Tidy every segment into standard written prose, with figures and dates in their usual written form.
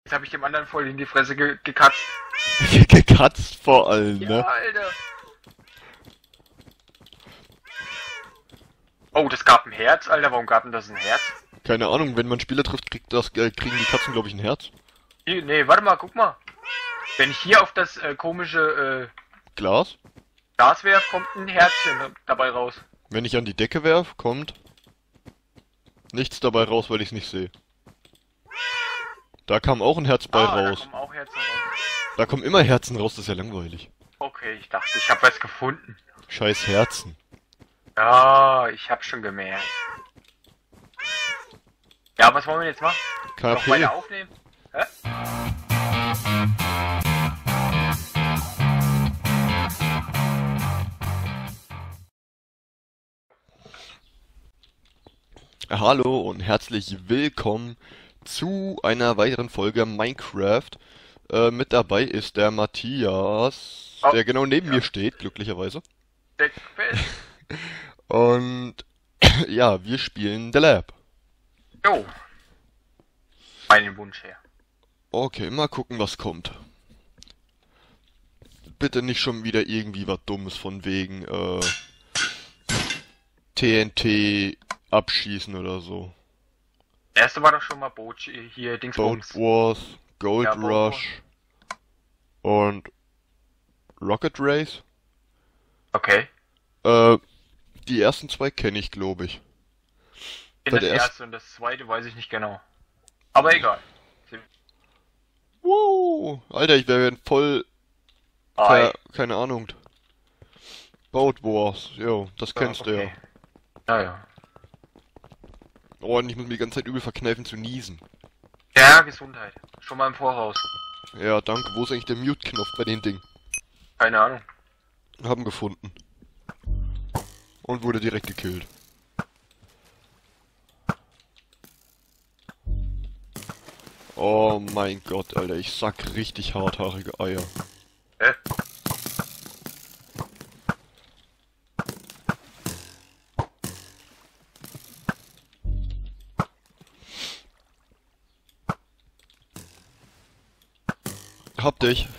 Jetzt habe ich dem anderen voll in die Fresse gekatzt. Gekatzt vor allem, Ja, ne? Alter. Oh, das gab ein Herz, Alter. Warum gab denn das ein Herz? Keine Ahnung, wenn man Spieler trifft, kriegen die Katzen, glaube ich, ein Herz. Hier, nee, warte mal, guck mal. Wenn ich hier auf das komische Glas. Glas werf, kommt ein Herzchen dabei raus. Wenn ich an die Decke werf, kommt nichts dabei raus, weil ich es nicht sehe. Da kam auch ein Herz bei raus. Da kommen auch Herzen raus. Da kommen immer Herzen raus, das ist ja langweilig. Okay, ich dachte, ich habe was gefunden. Scheiß Herzen. Ja, ich hab schon gemerkt. Ja, was wollen wir jetzt machen? Noch KP. weiter aufnehmen? Hä? Hallo und herzlich willkommen zu einer weiteren Folge Minecraft. Mit dabei ist der Matthias, Oh, der genau neben ja. mir steht, glücklicherweise. Deckfest. Und ja, wir spielen The Lab. Jo. Meinen Wunsch her. Okay, mal gucken, was kommt. Bitte nicht schon wieder irgendwie was Dummes von wegen TNT abschießen oder so. Erste war doch schon mal Boot hier, Boat Dingsbums. Wars, Gold Ja, Boat Rush und Rocket Race. Okay. Die ersten zwei kenne ich, glaube ich. In Bei das der ersten- erste und das zweite weiß ich nicht genau. Aber egal. Wow, Alter, ich wäre voll, Ei. keine Ahnung. Boat Wars, jo, das kennst du ja. Okay. Naja. Oh, und ich muss mir die ganze Zeit übel verkneifen zu niesen. Ja, Gesundheit. Schon mal im Voraus. Ja, danke. Wo ist eigentlich der Mute-Knopf bei den Ding? Keine Ahnung. Haben gefunden. Und wurde direkt gekillt. Oh mein Gott, Alter, ich sack richtig harthaarige Eier. Hä? Hab dich.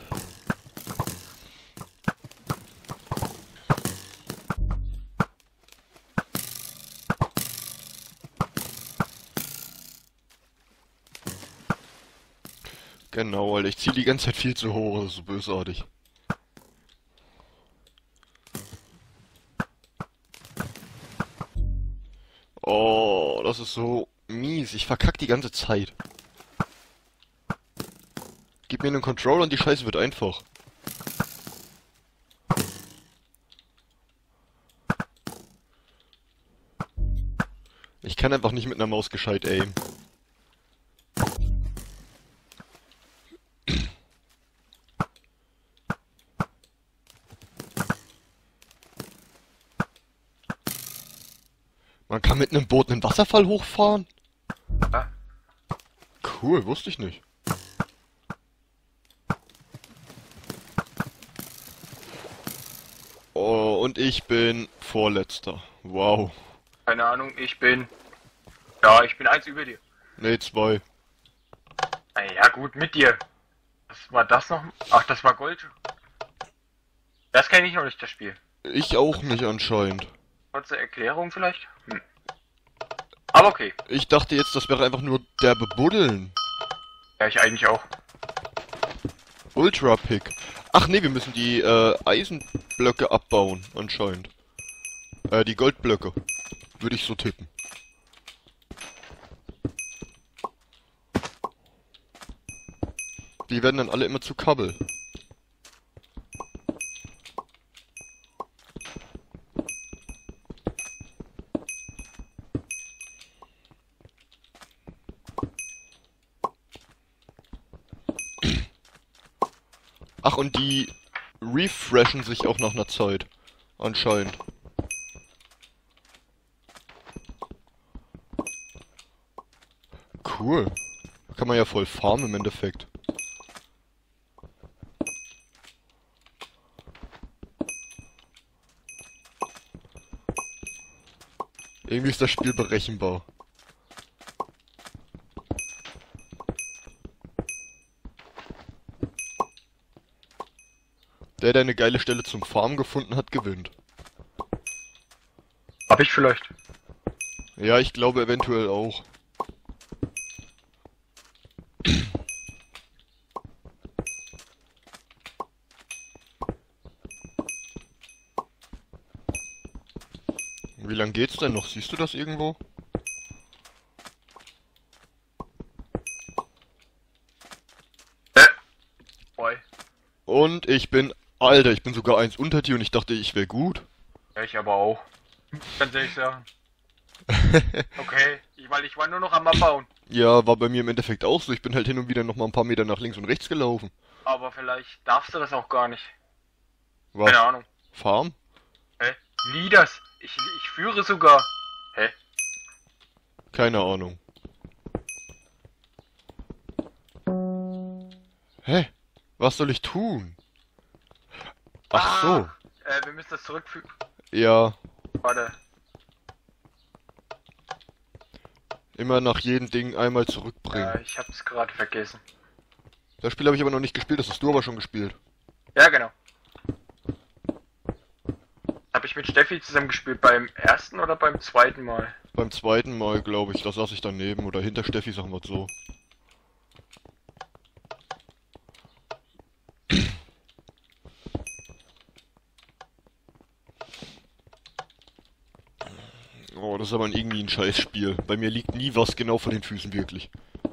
Genau, Alter, ich zieh die ganze Zeit viel zu hoch, das ist so bösartig. Oh, das ist so mies, ich verkack die ganze Zeit. Gib mir einen Controller und die Scheiße wird einfach. Ich kann einfach nicht mit einer Maus gescheit aimen. Man kann mit einem Boot einen Wasserfall hochfahren? Ja. Cool, wusste ich nicht. Oh, und ich bin Vorletzter. Wow. Keine Ahnung, ich bin... Ja, ich bin eins über dir. Nee, zwei. Ja gut, mit dir. Was war das noch? Ach, das war Gold. Das kenne ich noch nicht, das Spiel. Ich auch nicht anscheinend. Kurze Erklärung vielleicht? Aber okay. Ich dachte jetzt, das wäre einfach nur der Bebuddeln. Ja, ich eigentlich auch. Ultra Pick. Ach nee, wir müssen die Eisenblöcke abbauen, anscheinend. Die Goldblöcke. Würde ich so tippen. Die werden dann alle immer zu Kabel. Ach, und die refreshen sich auch nach einer Zeit. Anscheinend. Cool. Da kann man ja voll farmen im Endeffekt. Irgendwie ist das Spiel berechenbar. Der eine geile Stelle zum Farm gefunden hat, gewinnt. Hab ich vielleicht. Ja, ich glaube eventuell auch. Wie lang geht's denn noch? Siehst du das irgendwo? Boy. Und ich bin... Alter, ich bin sogar eins unter dir und ich dachte, ich wäre gut. Ja, ich aber auch. Ganz ehrlich sagen. Okay, weil ich war nur noch am Abbauen. Ja, war bei mir im Endeffekt auch so. Ich bin halt hin und wieder noch mal ein paar Meter nach links und rechts gelaufen. Aber vielleicht darfst du das auch gar nicht. Was? Keine Ahnung. Farm? Hä? Leaders. Ich führe sogar. Hä? Keine Ahnung. Hä? Was soll ich tun? Ach so. Wir müssen das zurückfügen. Ja, Warte. immer nach jedem Ding einmal zurückbringen. Ich hab's gerade vergessen. Das Spiel habe ich aber noch nicht gespielt, das hast du aber schon gespielt. Ja, genau. Habe ich mit Steffi zusammen gespielt beim ersten oder beim zweiten Mal? Beim zweiten Mal, glaube ich, da saß ich daneben oder hinter Steffi, sagen wir so. Oh, das ist aber irgendwie ein Scheißspiel. Bei mir liegt nie was genau vor den Füßen, wirklich.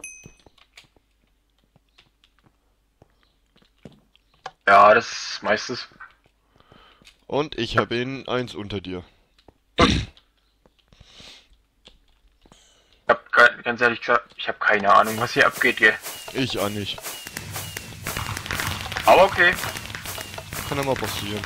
Ja, das ist meistens. Und ich habe ihn eins unter dir. Ich hab ganz ehrlich gesagt, ich habe keine Ahnung, was hier abgeht, gell. Ich auch nicht. Aber okay. Kann ja mal passieren.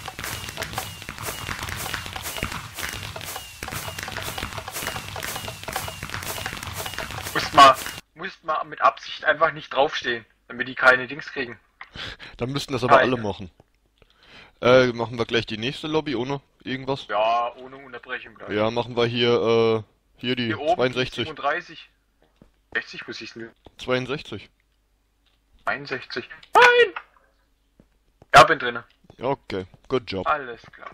Musst mal mit Absicht einfach nicht draufstehen, damit die keine Dings kriegen. Dann müssten das aber Keine. alle machen. Machen wir gleich die nächste Lobby ohne irgendwas? Ja, ohne Unterbrechung gleich. Ja, machen wir hier die Hier oben 62. 37. 60, wo siehst du? 62. 61. Nein! Ja, bin drinne. Okay, good job. Alles klar.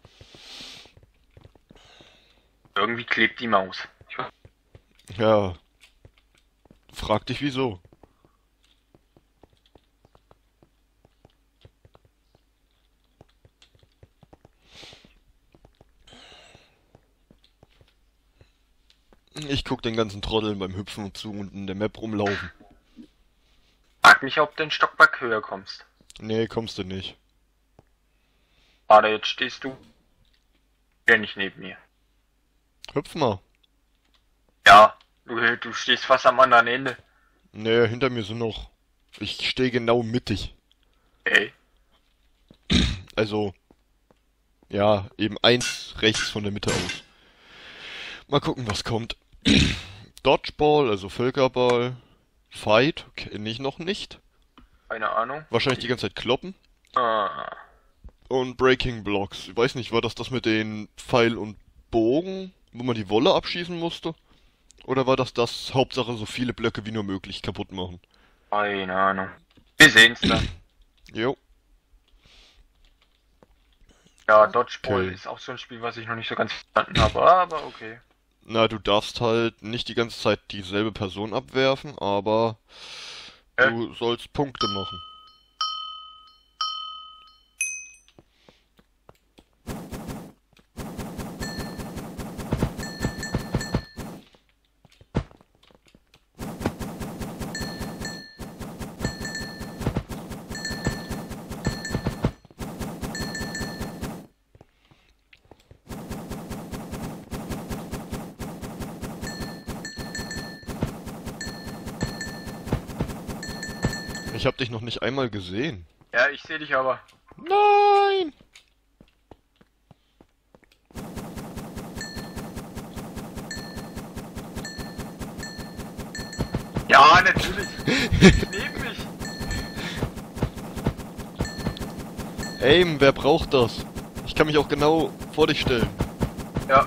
Irgendwie klebt die Maus. Ja. Frag dich wieso. Ich guck den ganzen Trotteln beim Hüpfen zu und in der Map rumlaufen. Frag mich, ob du den Stockwerk höher kommst. Nee, kommst du nicht. Warte, jetzt stehst du ja nicht neben mir. Hüpf mal. Ja, du stehst fast am anderen Ende. Nee, hinter mir sind noch... Ich stehe genau mittig. Ey. Also... Ja, eben eins rechts von der Mitte aus. Mal gucken, was kommt. Dodgeball, also Völkerball. Fight, kenne ich noch nicht. Keine Ahnung. Wahrscheinlich die ganze Zeit kloppen. Ah. Und Breaking Blocks. Ich weiß nicht, war das mit den Pfeil und Bogen, wo man die Wolle abschießen musste? Oder war das Hauptsache so viele Blöcke wie nur möglich kaputt machen? Keine Ahnung. Wir sehen's dann. Jo. Ja, Dodgeball Okay. ist auch so ein Spiel, was ich noch nicht so ganz verstanden habe, aber okay. Na, du darfst halt nicht die ganze Zeit dieselbe Person abwerfen, aber du sollst Punkte machen. Ich hab dich noch nicht einmal gesehen. Ja, ich sehe dich aber. Nein! Ja, natürlich. Neben mich. Aim, wer braucht das? Ich kann mich auch genau vor dich stellen. Ja.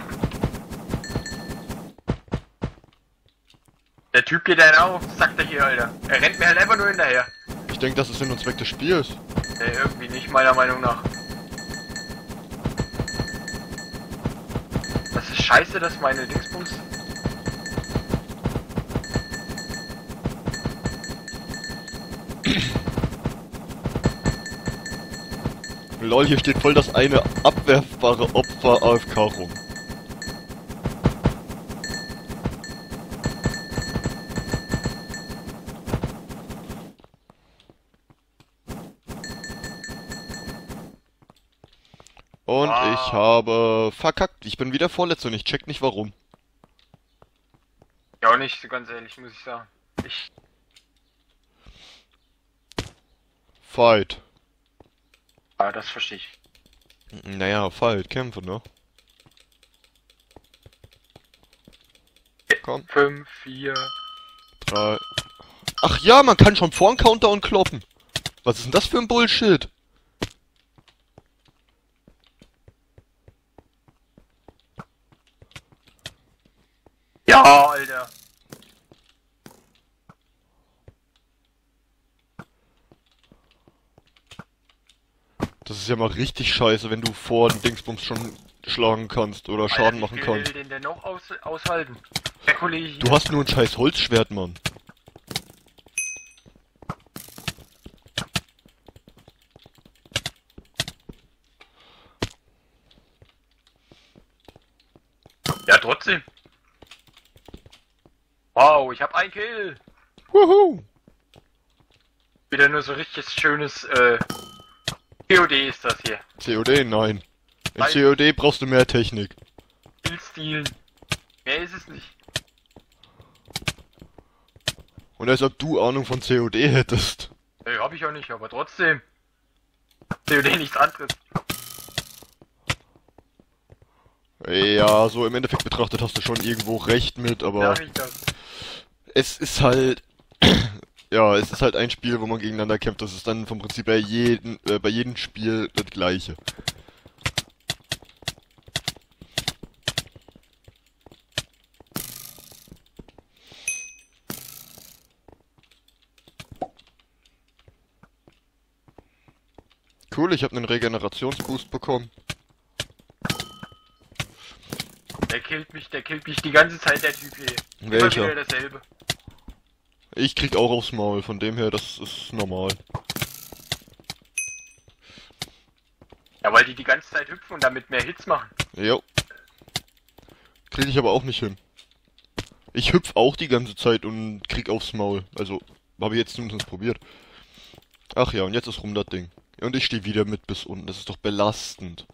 Der Typ geht einen auf, sagt er hier, Alter. Er rennt mir halt einfach nur hinterher. Ich denke, das ist Sinn und Zweck des Spiels. Nee, irgendwie nicht, meiner Meinung nach. Das ist scheiße, dass meine Dingsbums... Lol, hier steht voll das eine abwerfbare Opfer AFK rum. Und ich habe verkackt. Ich bin wieder vorletzter und ich check nicht warum. Ja, auch nicht, so ganz ehrlich, muss ich sagen. Fight. Ah, das verstehe ich. Naja, Fight, kämpfen, ne? Komm. 5, 4... 3... Ach ja, man kann schon vor den Countdown kloppen. Was ist denn das für ein Bullshit? Ja, Alter. Das ist ja mal richtig scheiße, wenn du vor den Dingsbums schon schlagen kannst oder Schaden machen Wie kannst. will den denn noch aushalten? Der Kollege hier. Du hast nur ein scheiß Holzschwert, Mann. Ja, trotzdem. Wow, ich hab einen Kill. Wuhu! Wieder nur so richtig schönes, COD ist das hier. COD? Nein. In Nein. COD brauchst du mehr Technik. Stil. Mehr ist es nicht. Und als ob du Ahnung von COD hättest. Nee, hab ich auch nicht, aber trotzdem. COD nichts anderes. Ja, so im Endeffekt betrachtet hast du schon irgendwo recht mit, aber Sag ich das. es ist halt... Ja, es ist halt ein Spiel, wo man gegeneinander kämpft. Das ist dann vom Prinzip bei jedem Spiel das gleiche. Cool, ich habe einen Regenerationsboost bekommen. Der killt mich die ganze Zeit, der Typ hier. Immer Welcher? wieder dasselbe. Ich krieg auch aufs Maul, von dem her, das ist normal. Ja, weil die ganze Zeit hüpfen und damit mehr Hits machen. Jo. Krieg ich aber auch nicht hin. Ich hüpf auch die ganze Zeit und krieg aufs Maul. Also, habe ich jetzt zumindest probiert. Ach ja, und jetzt ist rum das Ding. Und ich stehe wieder mit bis unten. Das ist doch belastend.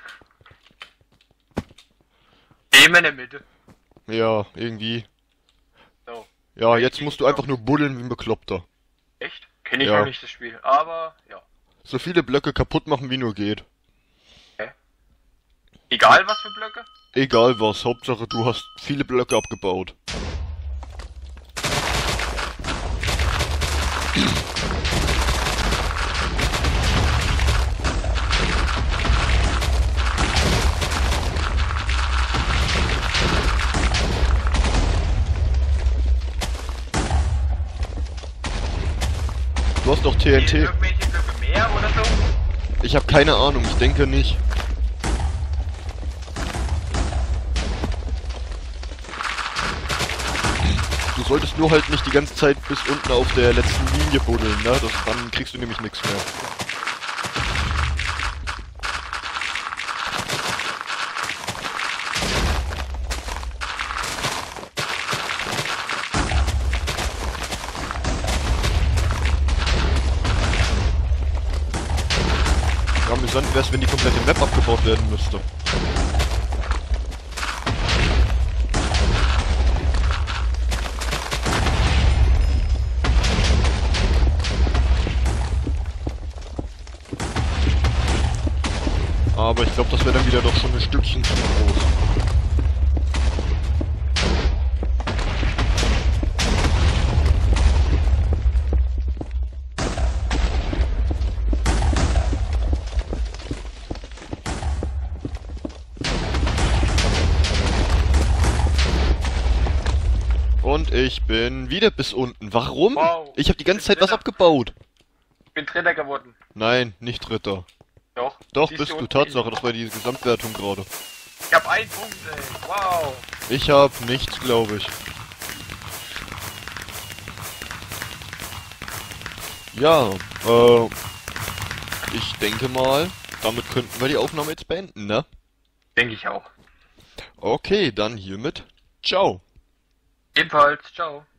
Immer in der Mitte. Ja, irgendwie. So. Ja, jetzt musst du einfach nur buddeln wie ein Bekloppter. Echt? Kenne ich Ja. noch nicht das Spiel. Aber, ja. So viele Blöcke kaputt machen wie nur geht. Egal was für Blöcke? Egal was, Hauptsache du hast viele Blöcke abgebaut. Du hast doch TNT. Irgendwelche Blöcke mehr oder so? Ich habe keine Ahnung, ich denke nicht. Du solltest nur halt nicht die ganze Zeit bis unten auf der letzten Linie buddeln, ne? Dann kriegst du nämlich nichts mehr. Ja, amüsant wär's, wenn die komplette Map abgebaut werden müsste. Aber ich glaube, das wäre dann wieder doch schon ein Stückchen zu groß. Und ich bin wieder bis unten. Warum? Wow. Ich habe die ganze Zeit was abgebaut. Bin Trainer geworden. Nein, nicht Dritter. Doch. Doch, Siehst bist du, unten? Tatsache, das war die Gesamtwertung gerade. Ich hab einen Punkt, ey. Wow. Ich hab nichts, glaube ich. Ja, ich denke mal, damit könnten wir die Aufnahme jetzt beenden, ne? Denke ich auch. Okay, dann hiermit. Ciao. Ebenfalls. Ciao.